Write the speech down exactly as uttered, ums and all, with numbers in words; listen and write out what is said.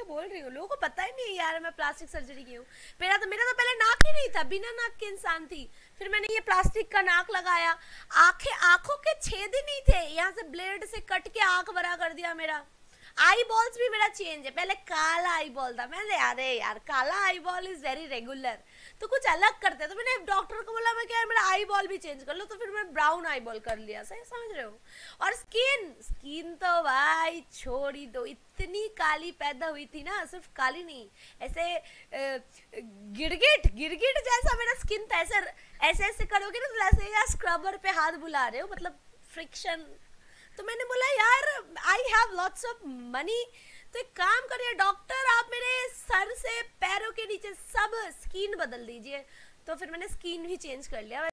बोल रही हूँ, लोगों को पता ही नहीं यार मैं प्लास्टिक सर्जरी की हूँ। मेरा तो मेरा तो पहले नाक ही नहीं था, बिना नाक के इंसान थी, फिर मैंने ये प्लास्टिक का नाक लगाया। आंखें, आंखों के छेद ही नहीं थे, यहाँ से ब्लेड से कट के आंख बड़ा कर दिया मेरा। आई बॉल्स भी मेरा चेंज है, पहले काला आई बॉल था, मैंने अरे यार काला I ball is very regular, तो कुछ अलग करते हैं। तो मैंने डॉक्टर को बोला मैं क्या मेरा आई बॉल भी चेंज कर लो, तो फिर मैं ब्राउन आई बॉल कर लिया। सही समझ रहे हो। और स्किन स्किन तो भाई छोड़ ही दो, इतनी काली पैदा हुई थी ना, सिर्फ काली नहीं, ऐसे गिरगिट गिरगिट जैसा मेरा स्किन था। ऐसे ऐसे ऐसे करोगे ना तो ऐसे यार स्क्रबर पे हाथ बुला रहे हो, मतलब फ्रिक्शन। तो मैंने बोला यार I have lots of money, तो एक काम करिए डॉक्टर, आप मेरे सर से पैरों के नीचे सब स्किन बदल दीजिए। तो फिर मैंने स्किन भी चेंज कर लिया।